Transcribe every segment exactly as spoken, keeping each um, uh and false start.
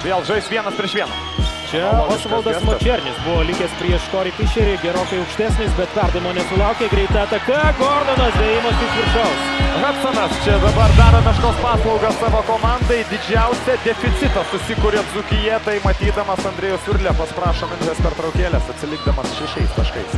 Vėl žais vienas prieš vieną. Čia Osvaldas Mačernis buvo likęs prieš Corey Fisherį, gerokai aukštesnis, bet perdavimo nesulaukė, greita ataka, Gordonas dėjimas iš viršaus. Hudsonas čia dabar daro meškos paslaugą savo komandai, didžiausią deficitą susikūrė Dzūkija, tai matydamas Andrėjus Urlepas prašo minutės pertraukėlės, atsilikdamas šešiais taškais.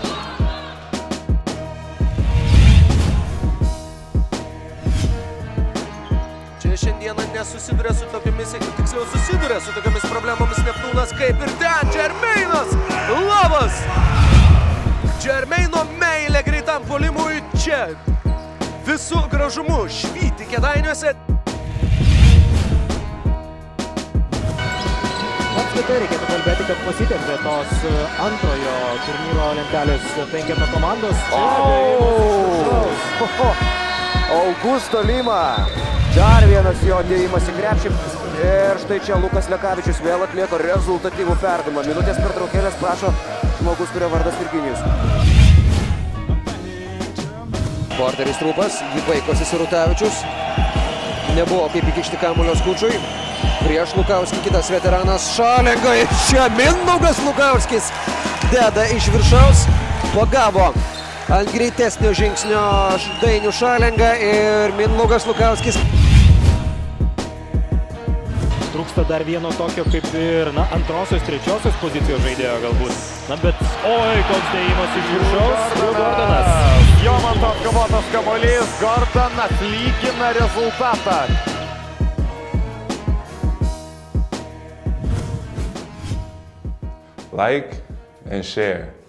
Čia šiandieną nesusiduria su tokiamis, tiksliau susiduria su tokiamis problemomis Neptūnas, kaip ir ten Džermeinas Lavas. Džermeino meilė greitam puolimui čia visų gražumu švyti Kėdainiuose. Apskritai reikėtų kalbėti, kad pasitempė tos antrojo turnyro lentelės penketo komandos. Augusto Lima. Dar vienas jo dėjimas į krepšį. Ir štai čia Lukas Lekavičius vėl atlieka rezultatyvų perdavimą. Minutės pertraukėlės prašo žmogus, kurio vardas Virginijus. Porteris Trūpas, jį vaikosi Sirutavičius. Nebuvo kaip įkišti kamuolio Skučui. Prieš Lukauskį kitas veteranas Šalenga. Ir čia Mindaugas Lukauskis deda iš viršaus. Pagavo ant greitesnio žingsnio Dainių Šalengą ir Mindaugas Lukauskis. Trūksta dar vieno tokio kaip ir, na, antrosios, trečiosios pozicijos žaidėjo galbūt. Na, bet, oi, koks dėjimas iš viršaus. Gordonas. Jomanto atkovotas kamuolys, Gordonas lygina rezultatą. Like and share.